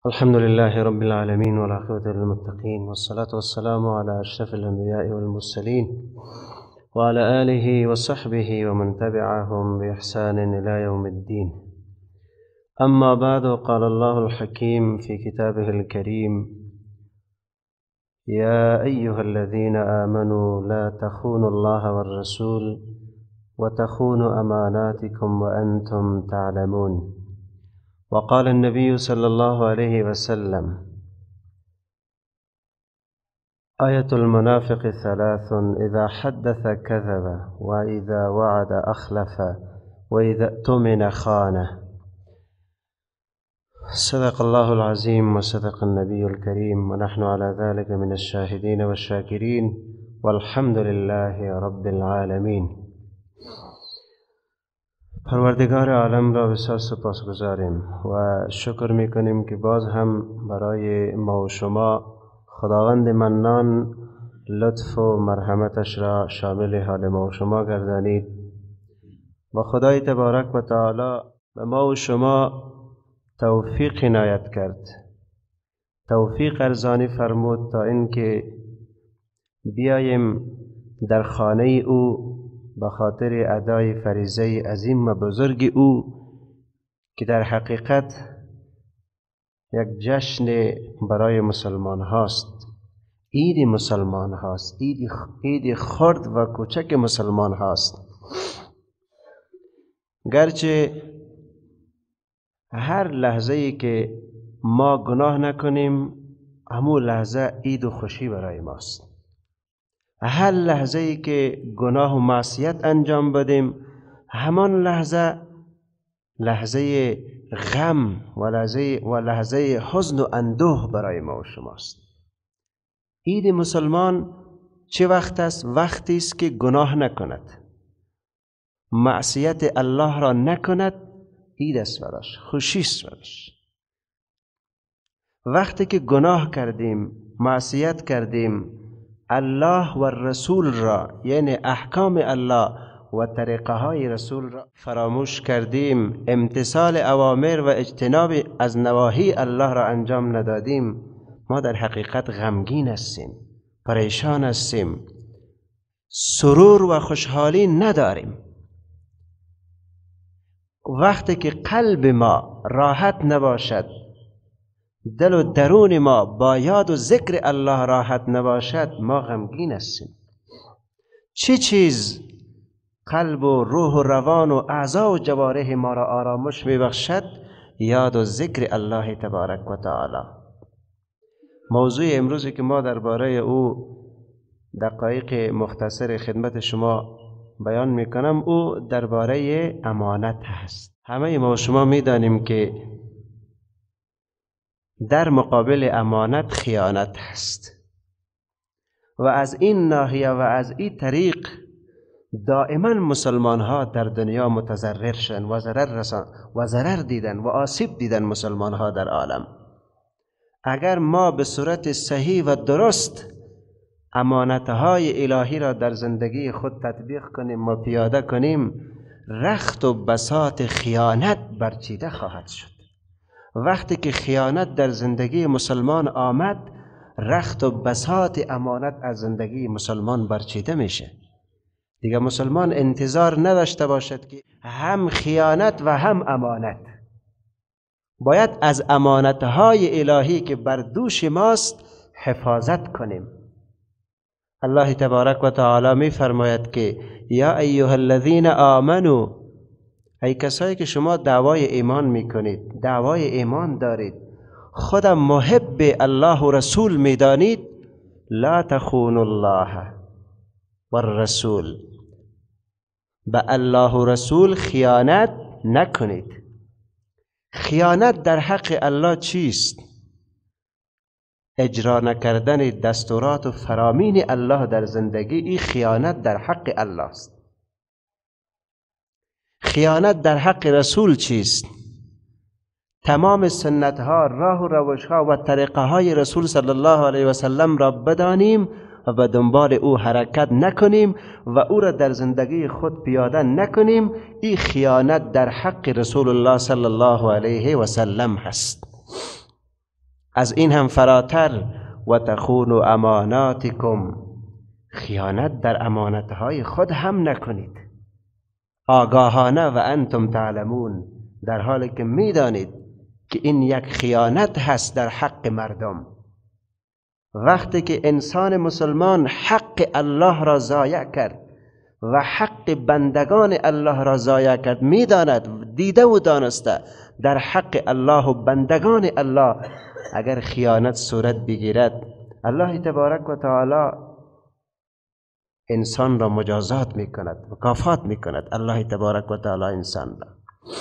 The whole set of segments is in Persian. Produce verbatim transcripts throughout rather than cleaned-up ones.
الحمد لله رب العالمين والعاقبة للمتقين والصلاة والسلام على أشرف الأنبياء والمرسلين وعلى آله وصحبه ومن تبعهم بإحسان إلى يوم الدين. أما بعد، قال الله الحكيم في كتابه الكريم: يا أيها الذين آمنوا لا تخونوا الله والرسول وتخونوا أماناتكم وأنتم تعلمون. وقال النبي صلى الله عليه وسلم: آية المنافق ثلاث: إذا حدث كذب، وإذا وعد أخلف، وإذا اؤتمن خان. صدق الله العظيم وصدق النبي الكريم، ونحن على ذلك من الشاهدين والشاكرين، والحمد لله رب العالمين. پروردگار عالم را بسیار سپاسگزاریم و شکر میکنیم که باز هم برای ما و شما خداوند منان لطف و مرحمتش را شامل حال ما و شما گردانید و خدای تبارک و تعالی به ما و شما توفیق عنایت کرد، توفیق ارزانی فرمود تا اینکه بیاییم در خانه او به خاطر ادای فریضه عظیم و بزرگ او که در حقیقت یک جشن برای مسلمان هاست، عید مسلمان هاست، عید عید خرد و کوچک مسلمان هاست. گرچه هر لحظه ای که ما گناه نکنیم همون لحظه عید و خوشی برای ماست. هر لحظه ای که گناه و معصیت انجام بدیم همان لحظه لحظه غم و لحظه و لحظه حزن و اندوه برای ما و شماست. عید مسلمان چه وقت است؟ وقتی است که گناه نکند، معصیت الله را نکند، عید است براش، خوشی است براش. وقتی که گناه کردیم، معصیت کردیم، الله و رسول را یعنی احکام الله و طریقه های رسول را فراموش کردیم، امتثال اوامر و اجتناب از نواهی الله را انجام ندادیم، ما در حقیقت غمگین هستیم، پریشان هستیم، سرور و خوشحالی نداریم. وقتی که قلب ما راحت نباشد، دل و درون ما با یاد و ذکر الله راحت نباشد، ما غمگین هستیم. چه چیز قلب و روح و روان و اعضا و جوارح ما را آرامش میبخشد؟ یاد و ذکر الله تبارک و تعالی. موضوع امروزی که ما درباره او دقایق مختصر خدمت شما بیان میکنم، او درباره امانت هست. همه ما و شما میدانیم که در مقابل امانت خیانت هست و از این ناحیه و از این طریق دائما مسلمان ها در دنیا متضرر شدن و ضرر رسان و ضرر دیدن و آسیب دیدن مسلمان ها در عالم. اگر ما به صورت صحیح و درست امانت های الهی را در زندگی خود تطبیق کنیم و پیاده کنیم، رخت و بساط خیانت برچیده خواهد شد. وقتی که خیانت در زندگی مسلمان آمد، رخت و بساط امانت از زندگی مسلمان برچیده میشه. دیگه مسلمان انتظار نداشته باشد که هم خیانت و هم امانت. باید از امانتهای الهی که بر دوش ماست حفاظت کنیم. الله تبارک و تعالی می فرماید که یا ایها الذین آمنوا، ای کسایی که شما دعوای ایمان میکنید، دعوای ایمان دارید، خودم محب الله و رسول میدانید، لا تخونوا الله و الرسول، به الله و رسول خیانت نکنید. خیانت در حق الله چیست؟ اجرا نکردن دستورات و فرامین الله در زندگی، این خیانت در حق الله است. خیانت در حق رسول چیست؟ تمام سنت ها، راه و روش ها و طریقه های رسول صلی الله علیه و سلم را بدانیم و به دنبال او حرکت نکنیم و او را در زندگی خود پیاده نکنیم، این خیانت در حق رسول الله صلی الله علیه و سلم هست. از این هم فراتر و تخونوا اماناتکم، خیانت در امانتهای خود هم نکنید آگاهانه و انتم تعلمون، در حالی که میدانید که این یک خیانت هست در حق مردم. وقتی که انسان مسلمان حق الله را ضایع کرد و حق بندگان الله را ضایع کرد، میداند دیده و دانسته در حق الله و بندگان الله اگر خیانت صورت بگیرد، الله تبارک و تعالی انسان را مجازات میکند، مکافات میکند. الله تبارک و تعالی انسان را،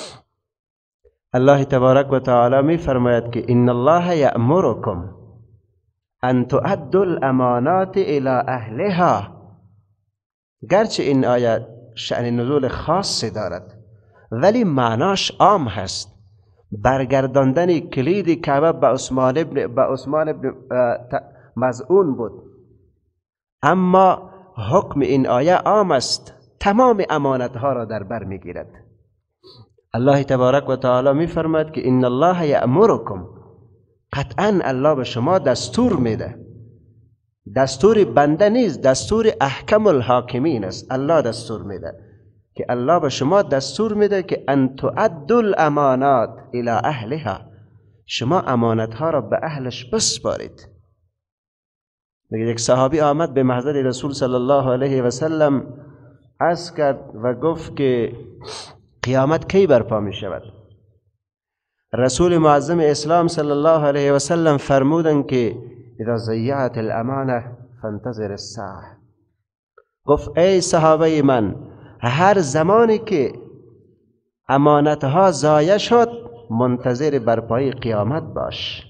الله تبارک و تعالی میفرماید که ان الله یأمرکم ان تؤدوا الامانات الی اهلها. گرچه این آیه شأن نزول خاصی دارد ولی معناش عام هست. برگرداندن کلید کعبه به عثمان ابن به عثمان ابن مظعون بود، اما حکم این آیه عام است، تمام امانت ها را در بر میگیرد. الله تبارک و تعالی میفرماید که ان الله یأمرکم، قطعا الله به شما دستور میده. دستور بنده نیست، دستور احکم الحاکمین است. الله دستور میده که الله به شما دستور میده که ان تؤدوا الامانات الی اهلها، شما امانت ها را به اهلش بسپارید. میگه یک صحابی آمد به محضر رسول صلی الله علیه و سلم عرض کرد و گفت که قیامت کی برپا می شود؟ رسول معظم اسلام صلی الله علیه و سلم فرمودند که اذا ضیعت الامانه فانتظر الساعه. گفت ای صحابه من، هر زمانی که امانت ها ضایع شد منتظر برپای قیامت باش.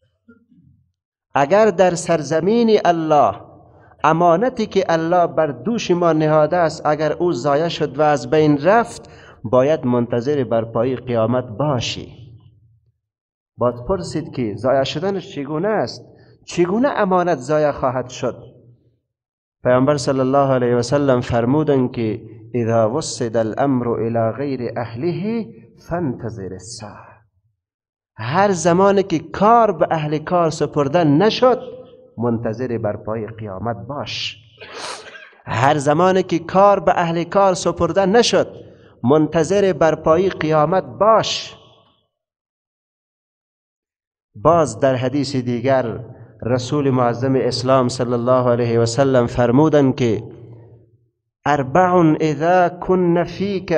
اگر در سرزمین الله امانتی که الله بر دوش ما نهاده است اگر او ضایع شد و از بین رفت، باید منتظر برپای قیامت باشی. باید پرسید که ضایع شدنش چگونه است؟ چگونه امانت ضایع خواهد شد؟ پیامبر صلی الله علیه و سلم فرمودند که اذا وسد الامر الى غیر اهله فانتظر الساعه. هر زمانی که کار به اهل کار سپرده نشد منتظر برپای قیامت باش. هر زمانی که کار به اهل کار سپرده نشد منتظر برپای قیامت باش. باز در حدیث دیگر رسول معظم اسلام صلی الله علیه و سلم فرمودند که اربع اذا کن فیک،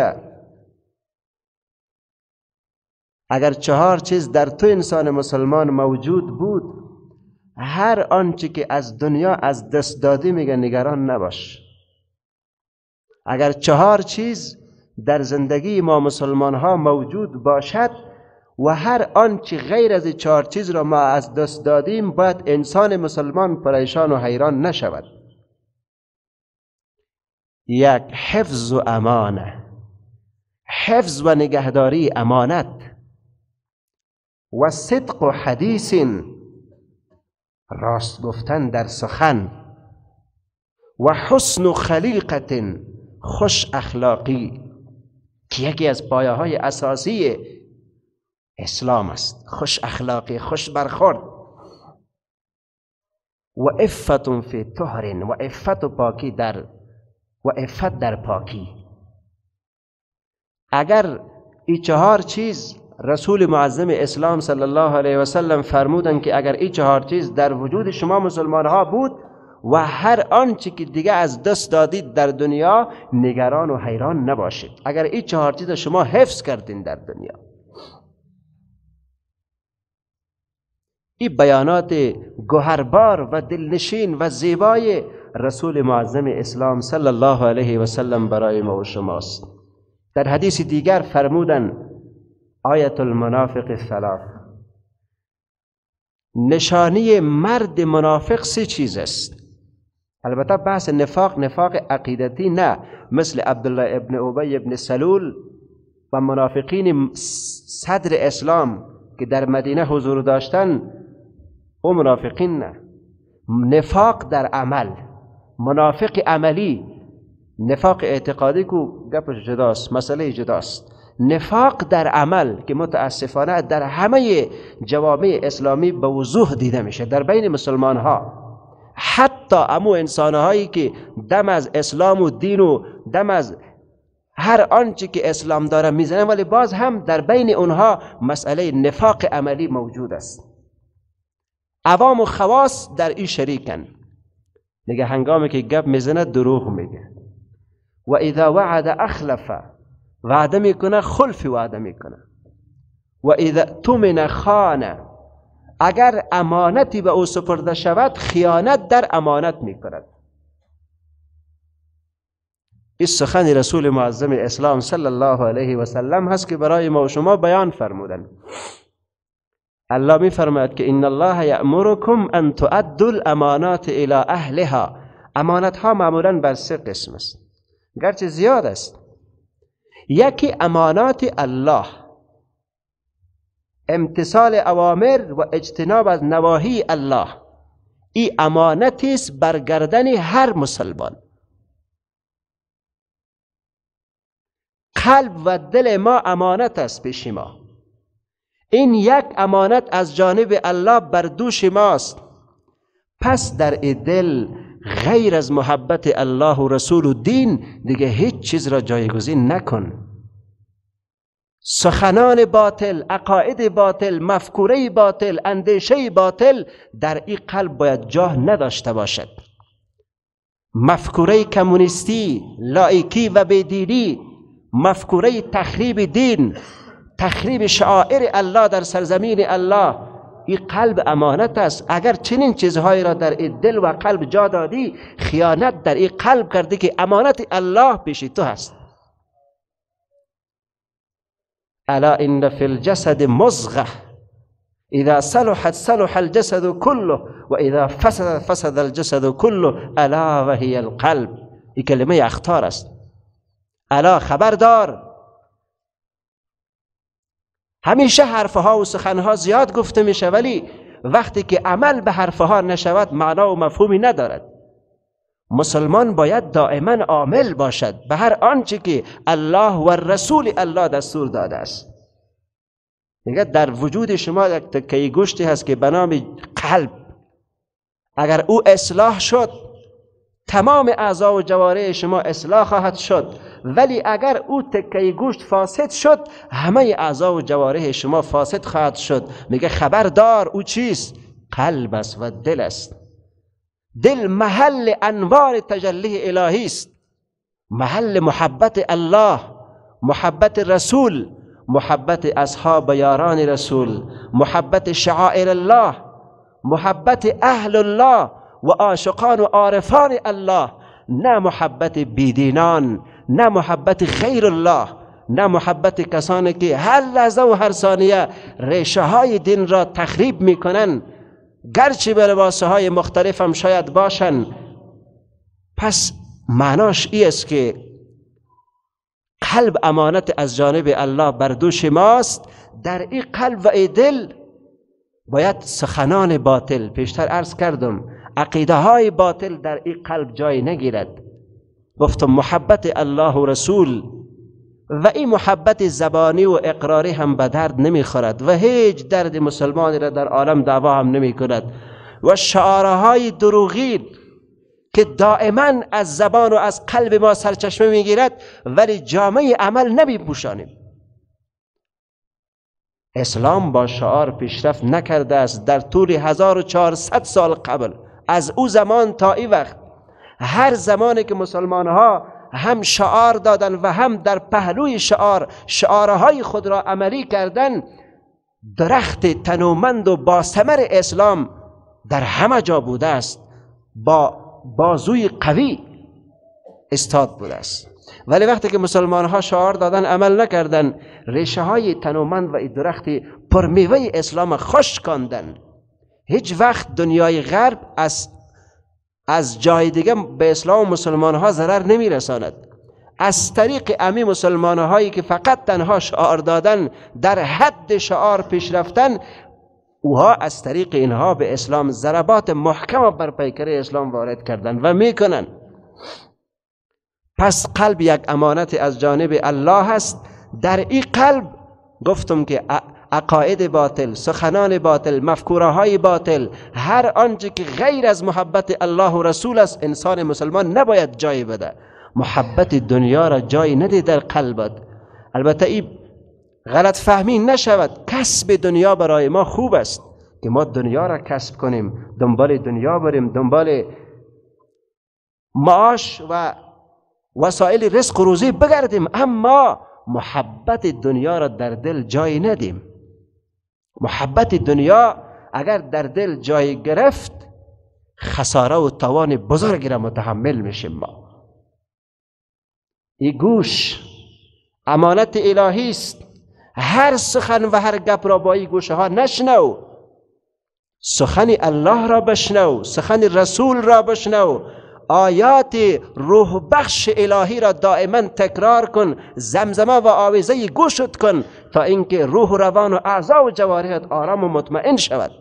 اگر چهار چیز در تو انسان مسلمان موجود بود، هر آنچه که از دنیا از دست دادی میگه نگران نباش. اگر چهار چیز در زندگی ما مسلمان ها موجود باشد و هر آنچه غیر از چهار چیز را ما از دست دادیم، باید انسان مسلمان پریشان و حیران نشود. یک، حفظ و امانه، حفظ و نگهداری امانت، و صدق و حدیث، راست گفتن در سخن، و حسن و خلیقت، خوش اخلاقی، که یکی از پایه های اساسی اسلام است. خوش اخلاقی، خوش برخورد. و عفت فی طهر، و عفت و پاکی در و عفت در پاکی. اگر این چهار چیز رسول معظم اسلام صلی الله علیه و سلم فرمودند که اگر این چهار چیز در وجود شما مسلمان ها بود و هر آنچه که دیگه از دست دادید در دنیا نگران و حیران نباشید. اگر این چهار چیز شما حفظ کردین در دنیا. این بیانات گوهربار و دلنشین و زیبای رسول معظم اسلام صلی الله علیه و سلم برای ما و شماست. در حدیث دیگر فرمودند آیت المنافق ثلاث، نشانی مرد منافق سه چیز است. البته بحث نفاق نفاق عقیدتی نه، مثل عبدالله ابن ابی ابن سلول و منافقین صدر اسلام که در مدینه حضور داشتن، او منافقین نه. نفاق در عمل، منافق عملی. نفاق اعتقادی کو گپش جداست، مسئله جداست. نفاق در عمل که متاسفانه در همه جوامع اسلامی به وضوح دیده میشه در بین مسلمان ها، حتی امو انسان هایی که دم از اسلام و دین و دم از هر آنچه که اسلام داره میزنه، ولی باز هم در بین اونها مسئله نفاق عملی موجود است. عوام و خواص در این شریکن. میگه هنگامی که گپ میزنه دروغ میگه، و اذا وعد اخلف، وعده میکنه خلف وعده میکنه، و اذا تمن خانه، اگر امانتی به او سپرده شود خیانت در امانت میکند. این سخن رسول معظم اسلام صلی الله علیه و سلم هست که برای ما و شما بیان فرمودن. الله می فرماید که ان الله یأمرکم ان تؤدوا الامانات الی اهلها. امانت ها معمولا بر سه قسم است، گرچه زیاد است. یکی امانات الله، امتثال اوامر و اجتناب از نواهی الله. این امانتی است بر گردن هر مسلمان. قلب و دل ما امانت است پیش ما. این یک امانت از جانب الله بر دوش ماست. پس در این دل غیر از محبت الله و رسول و دین دیگه هیچ چیز را جایگزین نکن. سخنان باطل، عقاید باطل، مفکوره باطل، اندیشه باطل در این قلب باید جا نداشته باشد. مفکوره کمونیستی، لایکی و بیدینی، مفکوره تخریب دین، تخریب شعائر الله در سرزمین الله، این قلب امانت است. اگر چنین چیزهایی را در این دل و قلب جا دادی، خیانت در این قلب کردی که امانت الله پیش تو هست. الا ان فی الجسد مضغه اذا صلحت صلح الجسد كله و اذا فسد فسد الجسد كله الا وهي القلب. این کلمه اخطار است. الا خبردار. همیشه حرفها و سخنها زیاد گفته میشه، ولی وقتی که عمل به حرفها نشود معنا و مفهومی ندارد. مسلمان باید دائما عامل باشد به هر آنچه که الله و رسول الله دستور داده است. میگه در وجود شما یک تکه گوشتی هست که به نام قلب. اگر او اصلاح شد تمام اعضا و جوارح شما اصلاح خواهد شد، ولی اگر او تکه گوشت فاسد شد همه اعضا و جوارح شما فاسد خواهد شد. میگه خبردار. او چیست؟ قلب است و دل است. دل محل انوار تجلی الهی است، محل محبت الله، محبت رسول، محبت اصحاب یاران رسول، محبت شعائر الله، محبت اهل الله و عاشقان و عارفان الله، نه محبت بیدینان، نه محبت غیر الله، نه محبت کسانی که هر لحظه و هر ثانیه ریشه های دین را تخریب میکنن، گرچه به لباسه های مختلف هم شاید باشن. پس معناش ای است که قلب امانت از جانب الله بر دوش ماست. در این قلب و این دل باید سخنان باطل، پیشتر عرض کردم، عقیده های باطل در این قلب جای نگیرد. گفتم محبت الله و رسول و این محبت زبانی و اقراری هم به درد نمیخورد و هیچ درد مسلمانی را در عالم دعوا هم نمی کند. و شعارهای دروغین که دائما از زبان و از قلب ما سرچشمه میگیرد ولی جامعه عمل نمی پوشانیم. اسلام با شعار پیشرفت نکرده است. در طول هزار و چهارصد سال قبل، از او زمان تا این وقت، هر زمانی که مسلمان ها هم شعار دادن و هم در پهلوی شعار شعارهای خود را عملی کردن، درخت تنومند و با ثمر اسلام در همه جا بوده است، با بازوی قوی استاد بوده است. ولی وقتی که مسلمان ها شعار دادن عمل نکردن، ریشه های تنومند و این درخت پرمیوه اسلام خشک کردند. هیچ وقت دنیای غرب از از جای دیگه به اسلام و مسلمان ها ضرر نمی رساند. از طریق امی مسلمان هایی که فقط تنها شعار دادن، در حد شعار پیش رفتن، اوها از طریق اینها به اسلام ضربات محکم بر پیکره اسلام وارد کردن و میکنن. پس قلب یک امانت از جانب الله است. در این قلب گفتم که عقاید باطل، سخنان باطل، مفکوره های باطل، هر آنچه که غیر از محبت الله و رسول است، انسان مسلمان نباید جای بده. محبت دنیا را جای نده در قلبت. البته این غلط فهمی نشود، کسب دنیا برای ما خوب است که ما دنیا را کسب کنیم، دنبال دنیا بریم، دنبال معاش و وسایل رزق و روزی بگردیم، اما محبت دنیا را در دل جای ندیم. محبت دنیا اگر در دل جای گرفت، خساره و تاوان بزرگی را متحمل میشیم ما. این گوش امانت الهی است. هر سخن و هر گپ را با این گوشه ها نشنو. سخن الله را بشنو، سخن رسول را بشنو، آیات روح بخش الهی را دائما تکرار کن، زمزمه و آویزه گوشت کن تا اینکه روح و روان و اعضا و جوارحت آرام و مطمئن شود.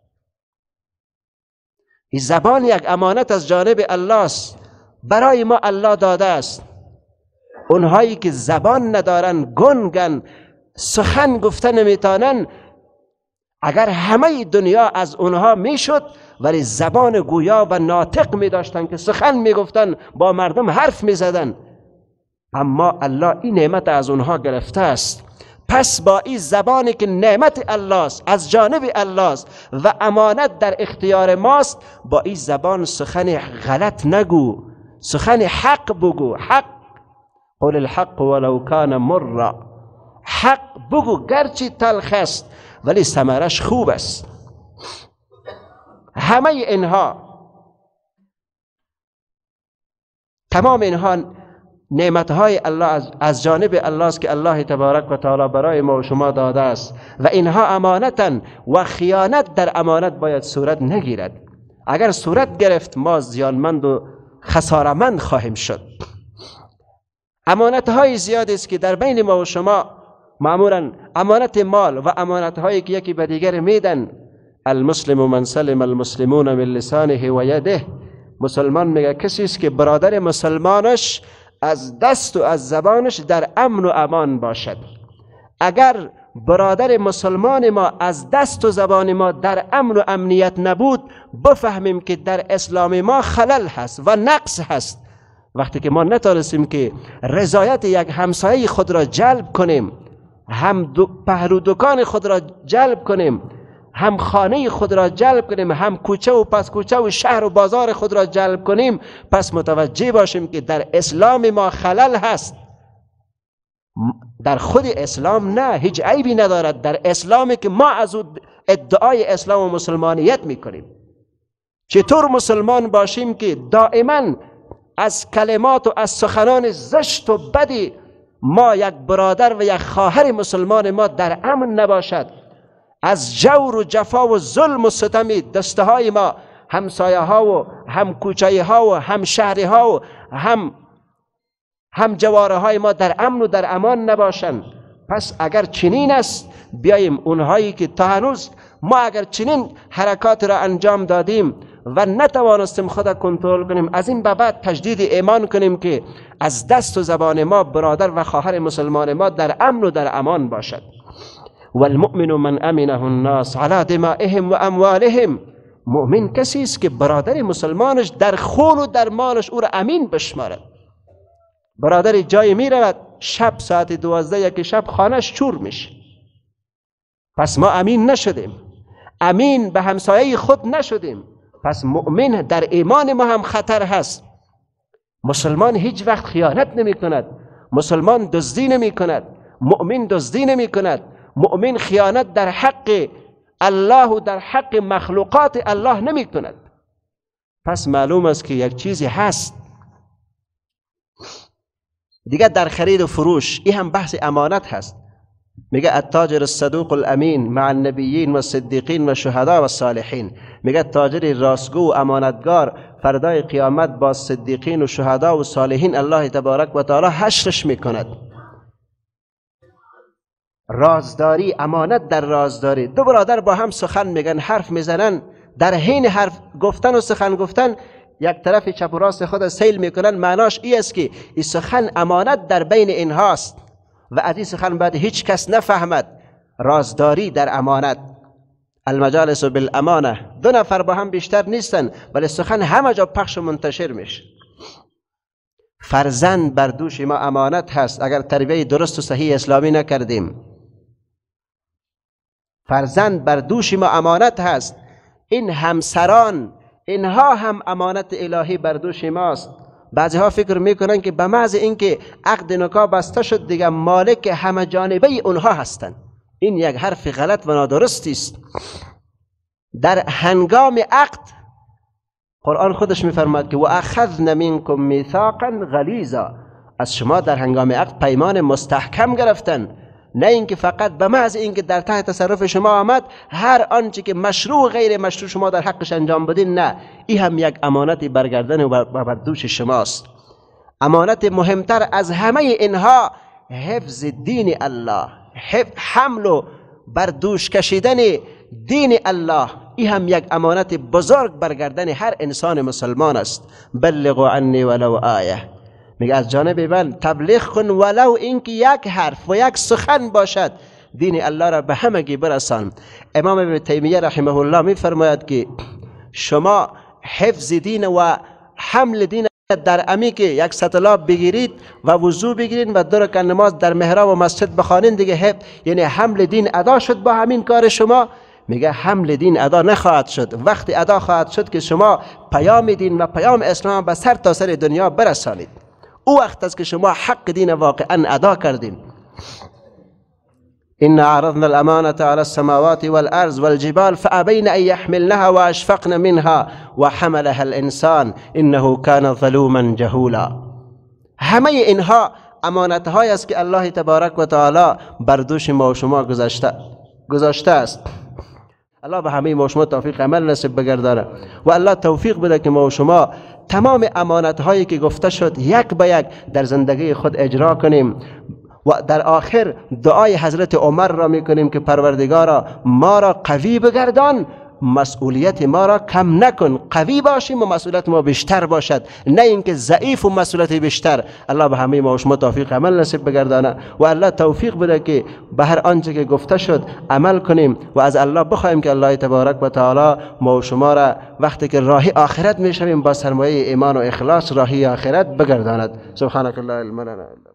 این زبان یک امانت از جانب الله است، برای ما الله داده است. اونهایی که زبان ندارن، گنگن، سخن گفتن نمیتانن، اگر همه دنیا از اونها میشد ولی زبان گویا و ناطق می داشتن که سخن می گفتن، با مردم حرف می زدن، اما الله این نعمت از اونها گرفته است. پس با این زبانی که نعمت الله است، از جانب الله است و امانت در اختیار ماست، با این زبان سخن غلط نگو، سخن حق بگو. حق، قل الحق ولو کان مر، حق بگو گرچه تلخ است ولی ثمرش خوب است. همه اینها، تمام اینها نعمتهای الله از, از جانب الله است که الله تبارک و تعالی برای ما و شما داده است و اینها امانتن و خیانت در امانت باید صورت نگیرد. اگر صورت گرفت ما زیانمند و خسارمند خواهیم شد. امانتهای زیاد است که در بین ما و شما، معمولا امانت مال و امانتهایی که یکی به دیگر میدن. المسلم من سلم المسلمون من لسانه و یده. مسلمان میگه کسی است که برادر مسلمانش از دست و از زبانش در امن و امان باشد. اگر برادر مسلمان ما از دست و زبان ما در امن و امنیت نبود، بفهمیم که در اسلام ما خلل هست و نقص هست. وقتی که ما نتونستیم که رضایت یک همسایه خود را جلب کنیم، هم پهلو دکان خود را جلب کنیم، هم خانه خود را جلب کنیم، هم کوچه و پس کوچه و شهر و بازار خود را جلب کنیم، پس متوجه باشیم که در اسلام ما خلل هست. در خود اسلام نه، هیچ عیبی ندارد در اسلامی که ما از ادعای اسلام و مسلمانیت میکنیم. چطور مسلمان باشیم که دائما از کلمات و از سخنان زشت و بدی ما یک برادر و یک خواهر مسلمان ما در امن نباشد؟ از جور و جفا و ظلم و ستمی دسته های ما، همسایه ها و هم کوچه ها و هم شهری ها و هم هم جواره های ما در امن و در امان نباشند. پس اگر چنین است، بیاییم اونهایی که تا هنوز ما اگر چنین حرکات را انجام دادیم و نتوانستیم خود کنترل کنیم، از این به بعد تجدید ایمان کنیم که از دست و زبان ما برادر و خواهر مسلمان ما در امن و در امان باشد. والمؤمن من امنه الناس على دمائهم و اموالهم. مؤمن کسی است که برادر مسلمانش در خون و در مالش او را امین بشمارد. برادر جای می رود، شب ساعت دوازده یک شب خانهش چور میشه، پس ما امین نشدیم، امین به همسایه خود نشدیم. پس مؤمن در ایمان ما هم خطر هست. مسلمان هیچ وقت خیانت نمی کند، مسلمان دزدی نمی کند، مؤمن دزدی نمی کند، مؤمن خیانت در حق الله و در حق مخلوقات الله نمی کند. پس معلوم است که یک چیزی هست دیگه در خرید و فروش. این هم بحث امانت هست. میگه التاجر الصدوق الامین مع النبیین و الصدیقین و شهدا و الصالحین. میگه تاجر راستگو و امانتگار فردای قیامت با صدیقین و شهدا و صالحین الله تبارک و تعالی حشرش میکند. رازداری، امانت در رازداری. دو برادر با هم سخن میگن، حرف میزنن، در حین حرف گفتن و سخن گفتن یک طرف چپ و راست خود سیل میکنن. معناش ای است که این سخن امانت در بین اینهاست. و از این سخن باید هیچ کس نفهمد. رازداری در امانت، المجالس بالامانه، دو نفر با هم بیشتر نیستن ولی سخن همه جا پخش و منتشر میشه. فرزند بر دوش ما امانت هست اگر تربیه درست و صحیح اسلامی نکردیم. فرزند بر دوش ما امانت هست. این همسران، اینها هم امانت الهی بر دوش ماست. بعضی ها فکر میکنن که به محض اینکه عقد نکاح بسته شد دیگه مالک همه جانبه اونها هستند. این یک حرف غلط و نادرستی است. در هنگام عقد قرآن خودش میفرماید که و اخذن منکم میثاقا غلیظا، از شما در هنگام عقد پیمان مستحکم گرفتن. نه اینکه فقط به محض اینکه در تحت تصرف شما آمد هر آنچه که مشروع غیر مشروع شما در حقش انجام بدین. نه، این هم یک امانت برگردن و بر دوش شماست. امانت مهمتر از همه اینها حفظ دین الله، حمل و بر دوش کشیدن دین الله. این هم یک امانت بزرگ برگردن هر انسان مسلمان است. بلغوا عنی ولو آیه، میگه از جانب من تبلیغ کن ولو اینکه یک حرف و یک سخن باشد، دین الله را به همگی برسان. امام ابن تیمیه رحمه الله میفرماید که شما حفظ دین و حمل دین در امی که یک سطلاب بگیرید و وضو بگیرید و دو رکعت نماز در محراب و مسجد بخوانید دیگه حفظ، یعنی حمل دین ادا شد با همین کار شما. میگه حمل دین ادا نخواهد شد، وقتی ادا خواهد شد که شما پیام دین و پیام اسلام به سر تا سر دنیا برسانید. او وقت است که شما حق دین واقعا ادا کردین. إن عرضنا الأمانة على السماوات والأرض والجبال فأبين أن يحملنها وأشفقن منها وحملها الإنسان إنه كان ظلوما جهولا. همه اینها امانت های است که الله تبارک و تعالی بر دوش ما و شما گذاشته گذاشته است. الله به همه ما و شما توفیق عمل نصیب بگردانه و الله توفیق بده که ما و شما تمام امانت هایی که گفته شد یک به یک در زندگی خود اجرا کنیم. و در آخر دعای حضرت عمر را میکنیم که پروردگارا ما را قوی بگردان، مسئولیت ما را کم نکن، قوی باشیم و مسئولیت ما بیشتر باشد، نه اینکه ضعیف و مسئولیت بیشتر. الله به همه ما و شما توفیق عمل نصیب بگردانه و الله توفیق بده که به هر آنچه که گفته شد عمل کنیم و از الله بخواهیم که الله تبارک و تعالی ما و شما را وقتی که راهی آخرت میشویم با سرمایه ایمان و اخلاص راهی آخرت بگرداند. سبحانك الله علم لنا.